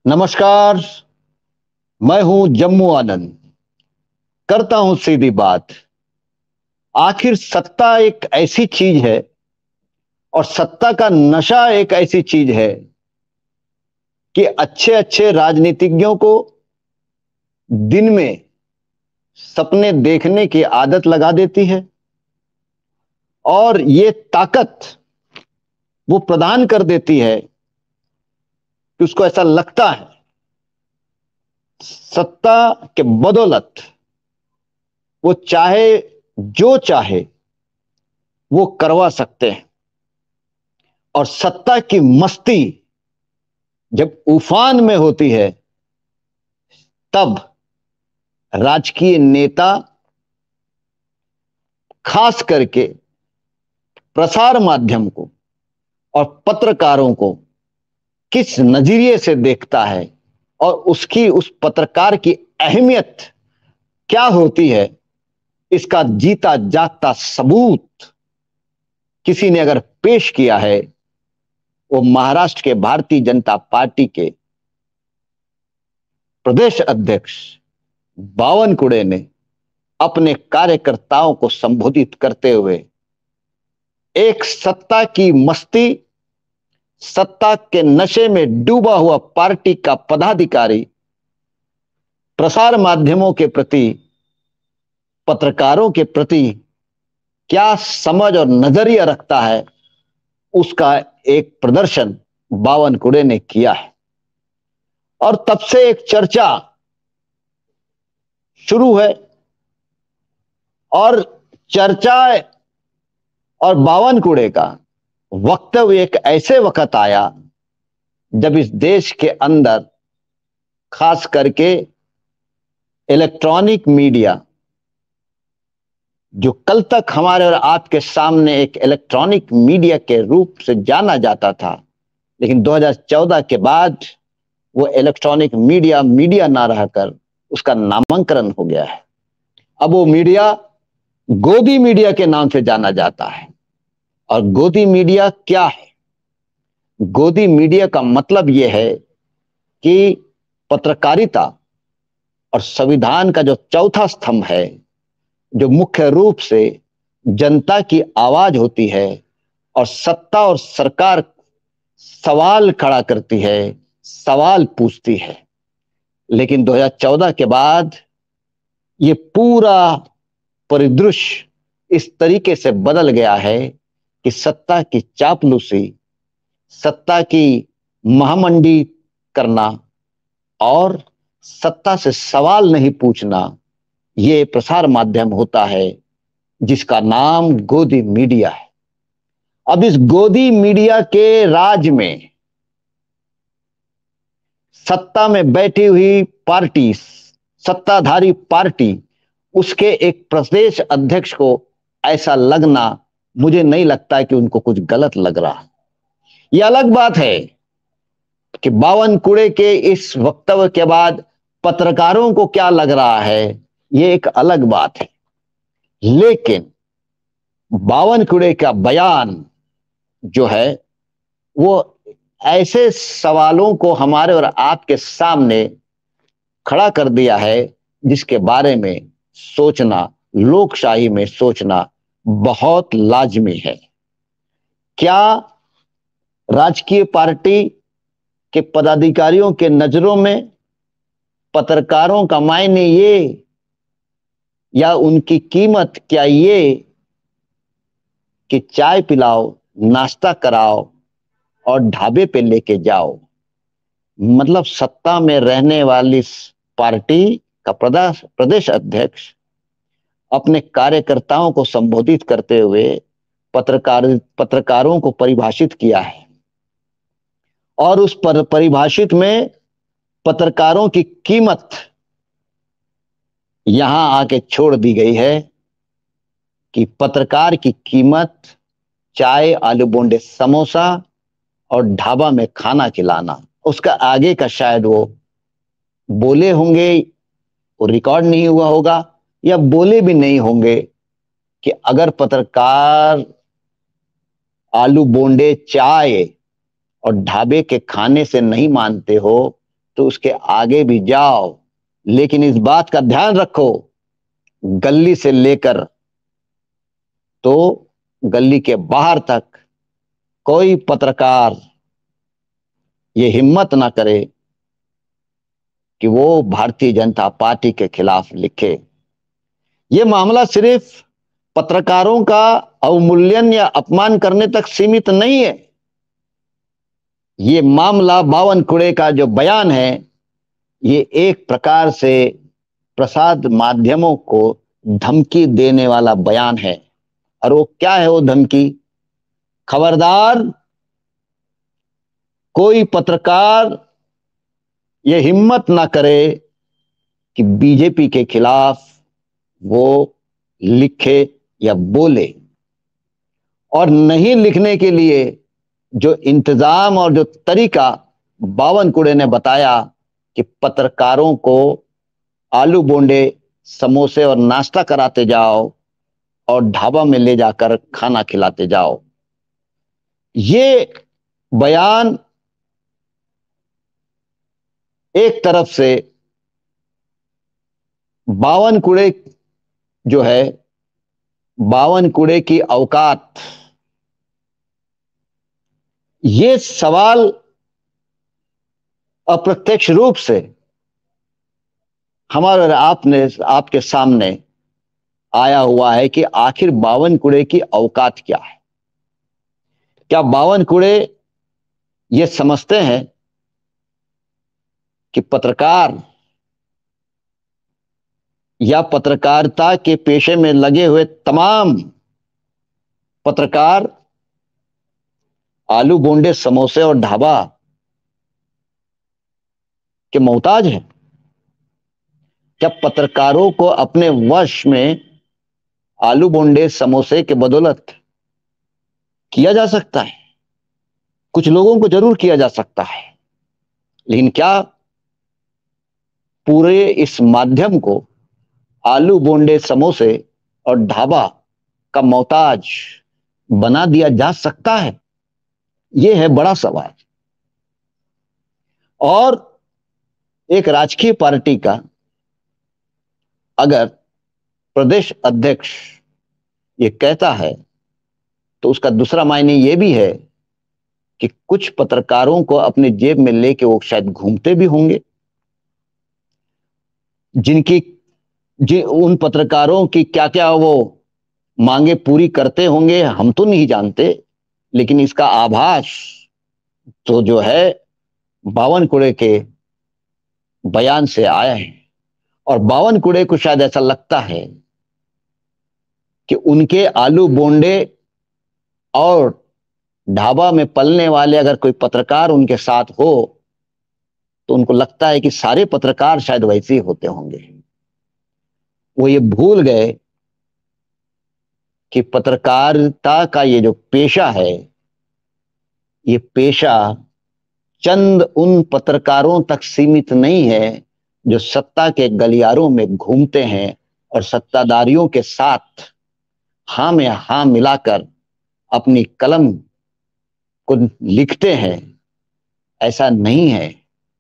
नमस्कार। मैं हूं जम्मू आनंद। करता हूं सीधी बात। आखिर सत्ता एक ऐसी चीज है और सत्ता का नशा एक ऐसी चीज है कि अच्छे अच्छे राजनीतिज्ञों को दिन में सपने देखने की आदत लगा देती है और ये ताकत वो प्रदान कर देती है कि उसको ऐसा लगता है सत्ता के बदौलत वो चाहे जो चाहे वो करवा सकते हैं। और सत्ता की मस्ती जब उफान में होती है तब राजकीय नेता, खास करके प्रसार माध्यम को और पत्रकारों को किस नजरिए से देखता है और उसकी उस पत्रकार की अहमियत क्या होती है, इसका जीता जागता सबूत किसी ने अगर पेश किया है वो महाराष्ट्र के भारतीय जनता पार्टी के प्रदेश अध्यक्ष बावनकुळे ने अपने कार्यकर्ताओं को संबोधित करते हुए एक सत्ता की मस्ती, सत्ता के नशे में डूबा हुआ पार्टी का पदाधिकारी प्रसार माध्यमों के प्रति, पत्रकारों के प्रति क्या समझ और नजरिया रखता है, उसका एक प्रदर्शन बावनकुळे ने किया है। और तब से एक चर्चा शुरू है और चर्चा और बावनकुळे का वक्तव्य एक ऐसे वक्त आया जब इस देश के अंदर खास करके इलेक्ट्रॉनिक मीडिया, जो कल तक हमारे और आपके सामने एक इलेक्ट्रॉनिक मीडिया के रूप से जाना जाता था, लेकिन 2014 के बाद वो इलेक्ट्रॉनिक मीडिया ना रहकर उसका नामकरण हो गया है। अब वो मीडिया गोदी मीडिया के नाम से जाना जाता है। और गोदी मीडिया क्या है? गोदी मीडिया का मतलब यह है कि पत्रकारिता और संविधान का जो चौथा स्तंभ है, जो मुख्य रूप से जनता की आवाज होती है और सत्ता और सरकार सवाल खड़ा करती है, सवाल पूछती है। लेकिन 2014 के बाद ये पूरा परिदृश्य इस तरीके से बदल गया है कि सत्ता की चापलूसी, सत्ता की महामंडी करना और सत्ता से सवाल नहीं पूछना, ये प्रसार माध्यम होता है जिसका नाम गोदी मीडिया है। अब इस गोदी मीडिया के राज में सत्ता में बैठी हुई पार्टी, सत्ताधारी पार्टी, उसके एक प्रदेश अध्यक्ष को ऐसा लगना, मुझे नहीं लगता कि उनको कुछ गलत लग रहा। यह अलग बात है कि बावनकुळे के इस वक्तव्य के बाद पत्रकारों को क्या लग रहा है, यह एक अलग बात है। लेकिन बावनकुळे का बयान जो है वो ऐसे सवालों को हमारे और आपके सामने खड़ा कर दिया है जिसके बारे में सोचना, लोकशाही में सोचना बहुत लाजमी है। क्या राजकीय पार्टी के पदाधिकारियों के नजरों में पत्रकारों का मायने ये या उनकी कीमत क्या ये कि चाय पिलाओ, नाश्ता कराओ और ढाबे पे लेके जाओ? मतलब सत्ता में रहने वाली पार्टी का प्रदेश अध्यक्ष अपने कार्यकर्ताओं को संबोधित करते हुए पत्रकारों को परिभाषित किया है और उस परिभाषित में पत्रकारों की कीमत यहां आके छोड़ दी गई है कि पत्रकार की कीमत चाय, आलू बोंडे, समोसा और ढाबा में खाना खिलाना। उसका आगे का शायद वो बोले होंगे, वो रिकॉर्ड नहीं हुआ होगा, या बोले भी नहीं होंगे कि अगर पत्रकार आलू बोंडे, चाय और ढाबे के खाने से नहीं मानते हो तो उसके आगे भी जाओ, लेकिन इस बात का ध्यान रखो, गली से लेकर तो गली के बाहर तक कोई पत्रकार ये हिम्मत ना करे कि वो भारतीय जनता पार्टी के खिलाफ लिखे। ये मामला सिर्फ पत्रकारों का अवमूल्यन या अपमान करने तक सीमित नहीं है। ये मामला बावनकुळे का जो बयान है, ये एक प्रकार से प्रसार माध्यमों को धमकी देने वाला बयान है। और वो क्या है वो धमकी? खबरदार, कोई पत्रकार ये हिम्मत ना करे कि बीजेपी के खिलाफ वो लिखे या बोले। और नहीं लिखने के लिए जो इंतजाम और जो तरीका बावनकुळे ने बताया कि पत्रकारों को आलू बोंडे, समोसे और नाश्ता कराते जाओ और ढाबा में ले जाकर खाना खिलाते जाओ, ये बयान एक तरफ से बावनकुळे जो है, बावनकुळे की औकात, ये सवाल अप्रत्यक्ष रूप से हमारे और आपके सामने आया हुआ है कि आखिर बावनकुळे की औकात क्या है। क्या बावनकुळे ये समझते हैं कि पत्रकार या पत्रकारिता के पेशे में लगे हुए तमाम पत्रकार आलू बोंडे, समोसे और ढाबा के मोहताज हैं? क्या पत्रकारों को अपने वश में आलू बोंडे, समोसे के बदौलत किया जा सकता है? कुछ लोगों को जरूर किया जा सकता है, लेकिन क्या पूरे इस माध्यम को आलू बोंडे, समोसे और ढाबा का मोहताज बना दिया जा सकता है? यह है बड़ा सवाल। और एक राजकीय पार्टी का अगर प्रदेश अध्यक्ष ये कहता है तो उसका दूसरा मायने ये भी है कि कुछ पत्रकारों को अपने जेब में लेके वो शायद घूमते भी होंगे, उन पत्रकारों की क्या क्या वो मांगे पूरी करते होंगे हम तो नहीं जानते, लेकिन इसका आभास तो जो है बावनकुळे के बयान से आया है। और बावनकुळे को शायद ऐसा लगता है कि उनके आलू बोंडे और ढाबा में पलने वाले अगर कोई पत्रकार उनके साथ हो तो उनको लगता है कि सारे पत्रकार शायद वैसे ही होते होंगे। वो ये भूल गए कि पत्रकारिता का ये जो पेशा है, ये पेशा चंद उन पत्रकारों तक सीमित नहीं है जो सत्ता के गलियारों में घूमते हैं और सत्ताधारियों के साथ हां में हां मिलाकर अपनी कलम को लिखते हैं। ऐसा नहीं है।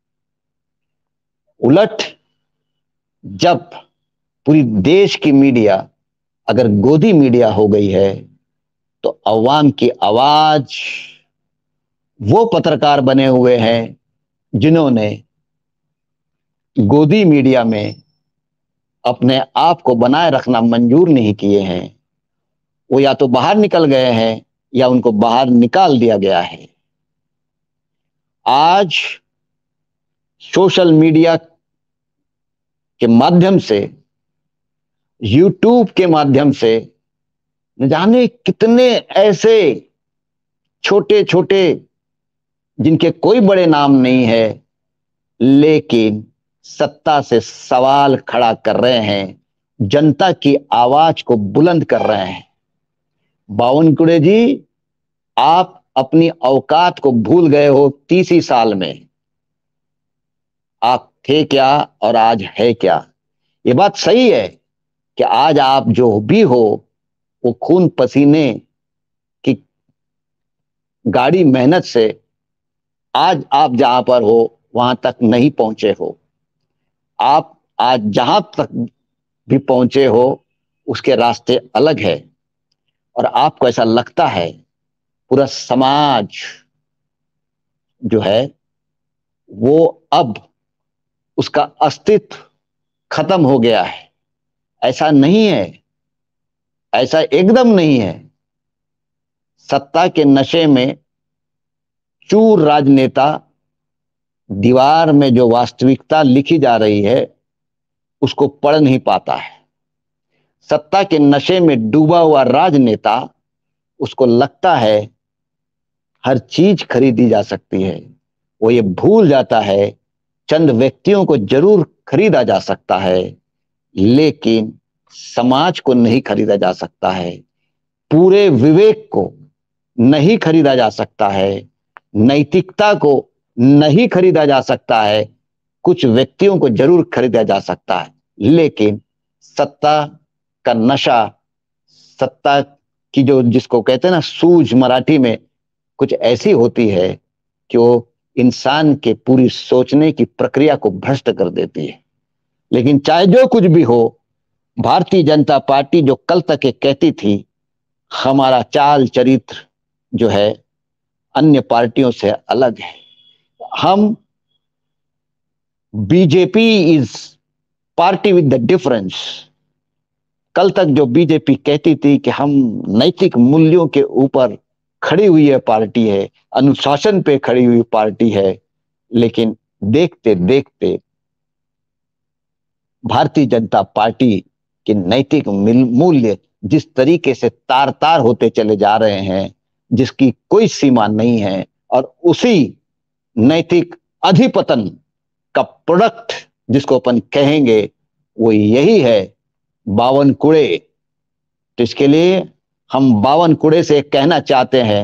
उलट जब पूरी देश की मीडिया अगर गोदी मीडिया हो गई है तो अवाम की आवाज वो पत्रकार बने हुए हैं जिन्होंने गोदी मीडिया में अपने आप को बनाए रखना मंजूर नहीं किए हैं। वो या तो बाहर निकल गए हैं या उनको बाहर निकाल दिया गया है। आज सोशल मीडिया के माध्यम से, यूट्यूब के माध्यम से न जाने कितने ऐसे छोटे छोटे जिनके कोई बड़े नाम नहीं है लेकिन सत्ता से सवाल खड़ा कर रहे हैं, जनता की आवाज को बुलंद कर रहे हैं। बावनकुळे जी, आप अपनी औकात को भूल गए हो। 30 साल में आप थे क्या और आज है क्या? ये बात सही है कि आज आप जो भी हो वो खून पसीने की गाड़ी मेहनत से आज आप जहां पर हो वहां तक नहीं पहुंचे हो। आप आज जहां तक भी पहुंचे हो उसके रास्ते अलग है, और आपको ऐसा लगता है पूरा समाज जो है वो अब उसका अस्तित्व खत्म हो गया है। ऐसा नहीं है, ऐसा एकदम नहीं है। सत्ता के नशे में चूर राजनेता दीवार में जो वास्तविकता लिखी जा रही है उसको पढ़ नहीं पाता है। सत्ता के नशे में डूबा हुआ राजनेता, उसको लगता है हर चीज खरीदी जा सकती है। वो ये भूल जाता है चंद व्यक्तियों को जरूर खरीदा जा सकता है, लेकिन समाज को नहीं खरीदा जा सकता है, पूरे विवेक को नहीं खरीदा जा सकता है, नैतिकता को नहीं खरीदा जा सकता है। कुछ व्यक्तियों को जरूर खरीदा जा सकता है, लेकिन सत्ता का नशा, सत्ता की जो जिसको कहते हैं ना सूझ, मराठी में कुछ ऐसी होती है कि वो इंसान के पूरी सोचने की प्रक्रिया को भ्रष्ट कर देती है। लेकिन चाहे जो कुछ भी हो, भारतीय जनता पार्टी जो कल तक ये कहती थी हमारा चाल चरित्र जो है अन्य पार्टियों से अलग है, हम BJP is party with the difference. कल तक जो बीजेपी कहती थी कि हम नैतिक मूल्यों के ऊपर खड़ी हुई है पार्टी है, अनुशासन पे खड़ी हुई पार्टी है, लेकिन देखते देखते भारतीय जनता पार्टी के नैतिक मूल्य जिस तरीके से तार तार होते चले जा रहे हैं, जिसकी कोई सीमा नहीं है, और उसी नैतिक अधिपतन का प्रोडक्ट जिसको अपन कहेंगे वो यही है बावन कुड़े। तो इसके लिए हम बावन कुड़े से कहना चाहते हैं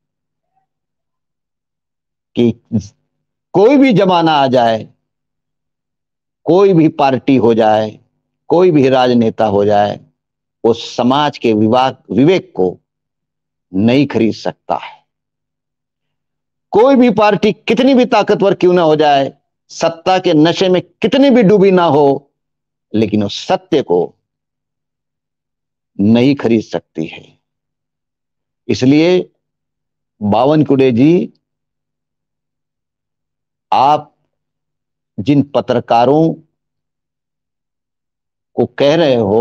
कि कोई भी जमाना आ जाए, कोई भी पार्टी हो जाए, कोई भी राजनेता हो जाए, वो समाज के विवेक को नहीं खरीद सकता है। कोई भी पार्टी कितनी भी ताकतवर क्यों ना हो जाए, सत्ता के नशे में कितनी भी डूबी ना हो, लेकिन उस सत्य को नहीं खरीद सकती है। इसलिए बावन कुड़े जी, आप जिन पत्रकारों को कह रहे हो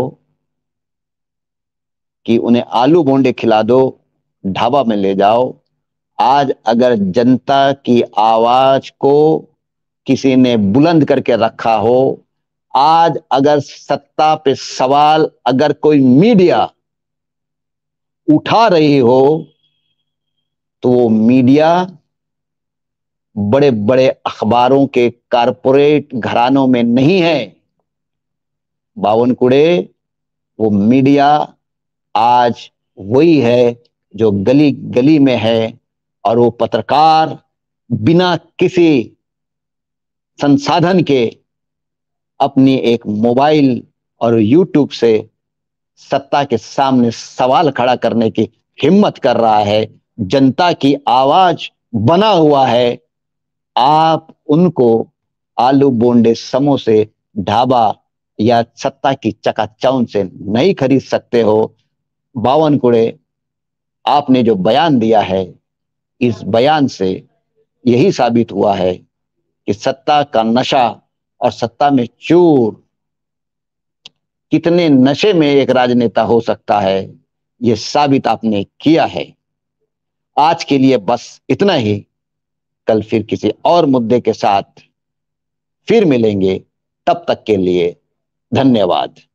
कि उन्हें आलू बोंडे खिला दो, ढाबा में ले जाओ, आज अगर जनता की आवाज को किसी ने बुलंद करके रखा हो, आज अगर सत्ता पे सवाल अगर कोई मीडिया उठा रही हो, तो वो मीडिया बड़े बड़े अखबारों के कारपोरेट घरानों में नहीं है। बावन कुड़े वो मीडिया आज वही है जो गली गली में है, और वो पत्रकार बिना किसी संसाधन के अपनी एक मोबाइल और यूट्यूब से सत्ता के सामने सवाल खड़ा करने की हिम्मत कर रहा है, जनता की आवाज बना हुआ है। आप उनको आलू बोंडे, समोसे, ढाबा या सत्ता की चकाचौंध से नहीं खरीद सकते हो। बावन कुड़े, आपने जो बयान दिया है, इस बयान से यही साबित हुआ है कि सत्ता का नशा और सत्ता में चूर, कितने नशे में एक राजनेता हो सकता है, यह साबित आपने किया है। आज के लिए बस इतना ही। कल फिर किसी और मुद्दे के साथ फिर मिलेंगे। तब तक के लिए धन्यवाद।